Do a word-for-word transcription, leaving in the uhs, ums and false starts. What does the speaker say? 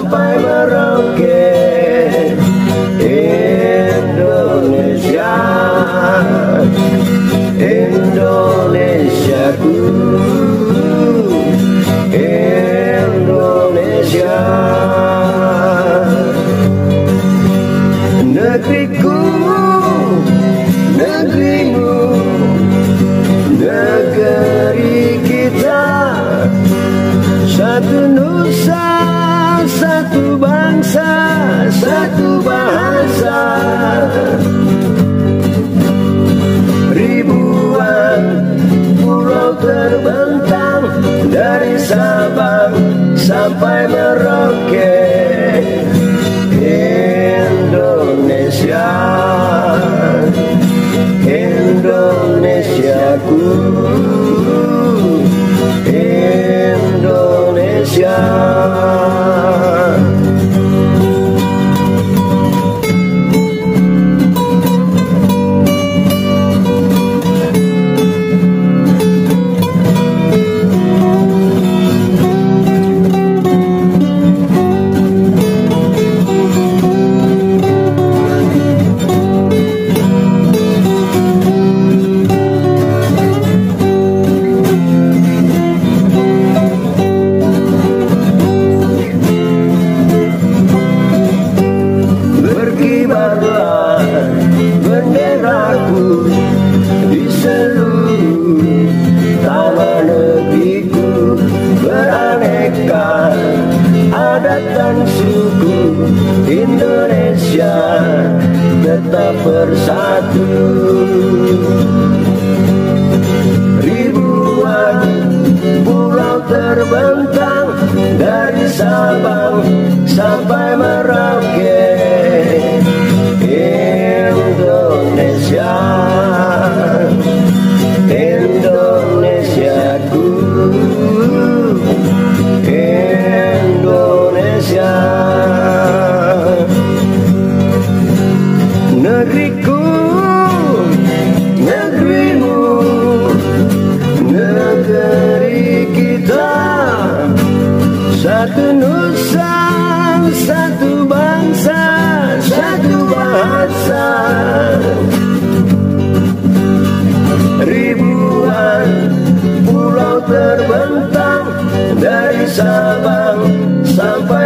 sampai Merauke. Indonesia, Indonesiaku, Indonesia. Negeriku, negerimu, negeri kita, satu nusa, satu bangsa, satu bahasa. Ribuan pulau terbentang dari Sabang sampai Merauke. Indonesia, Indonesiaku, Indonesia. Berkibarlah benderaku di seluruh tanah negeriku, beraneka adat dan suku. Indonesia tetap bersatu. Ribuan pulau terbentang dari Sabang sampai Merauke. Indonesia, Indonesiaku, Indonesia. Negeriku, negerimu, negeri kita, satu nusa, satu bangsa, satu bahasa. Ribuan pulau terbentang dari Sabang sampai